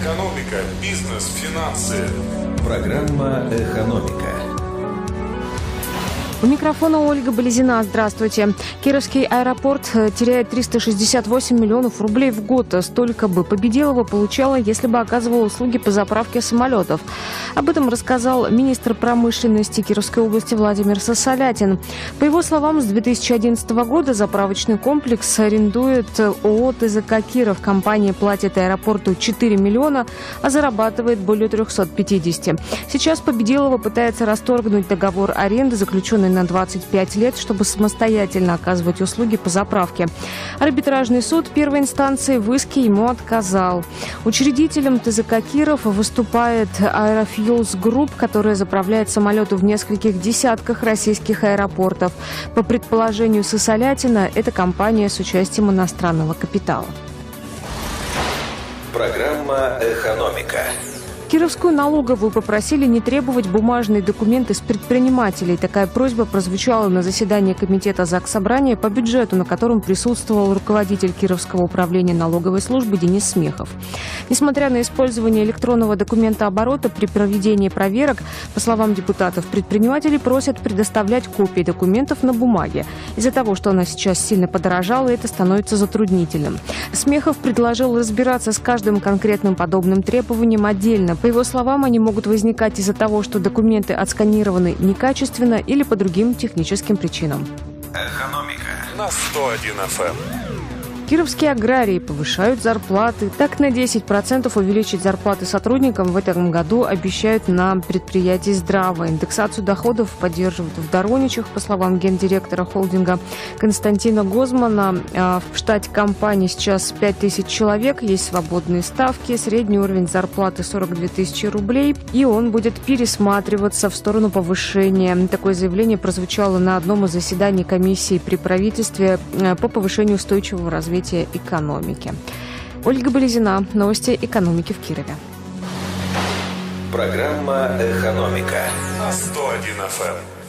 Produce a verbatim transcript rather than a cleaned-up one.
Экономика, бизнес, финансы. Программа «Экономика». У микрофона Ольга Болезина. Здравствуйте. Кировский аэропорт теряет триста шестьдесят восемь миллионов рублей в год. Столько бы Победилова получала, если бы оказывала услуги по заправке самолетов. Об этом рассказал министр промышленности Кировской области Владимир Сысолятин. По его словам, с две тысячи одиннадцатого года заправочный комплекс арендует ООО «ТЗК Киров». Компания платит аэропорту четыре миллиона, а зарабатывает более трехсот пятидесяти. Сейчас Победилова пытается расторгнуть договор аренды, заключенный на двадцать пять лет, чтобы самостоятельно оказывать услуги по заправке. Арбитражный суд первой инстанции в иске ему отказал. Учредителем ТЗК Киров выступает Аэрофьюлс Групп, которая заправляет самолеты в нескольких десятках российских аэропортов. По предположению Сысолятина, это компания с участием иностранного капитала. Программа «Экономика». Кировскую налоговую попросили не требовать бумажные документы с предпринимателей. Такая просьба прозвучала на заседании комитета Заксобрания по бюджету, на котором присутствовал руководитель Кировского управления налоговой службы Денис Смехов. Несмотря на использование электронного документооборота при проведении проверок, по словам депутатов, предприниматели просят предоставлять копии документов на бумаге. Из-за того, что она сейчас сильно подорожала, это становится затруднительным. Смехов предложил разбираться с каждым конкретным подобным требованием отдельно. По его словам, они могут возникать из-за того, что документы отсканированы некачественно или по другим техническим причинам. Экономика На сто один эф эм. Кировские аграрии повышают зарплаты. Так, на десять процентов увеличить зарплаты сотрудникам в этом году обещают на предприятии «Здраво». Индексацию доходов поддерживают в Дороничах, по словам гендиректора холдинга Константина Гозмана. В штате компании сейчас пять тысяч человек, есть свободные ставки, средний уровень зарплаты сорок две тысячи рублей, и он будет пересматриваться в сторону повышения. Такое заявление прозвучало на одном из заседаний комиссии при правительстве по повышению устойчивого развития экономики. Ольга Болезина. Новости экономики в Кирове. Программа «Экономика» На сто один эф эм.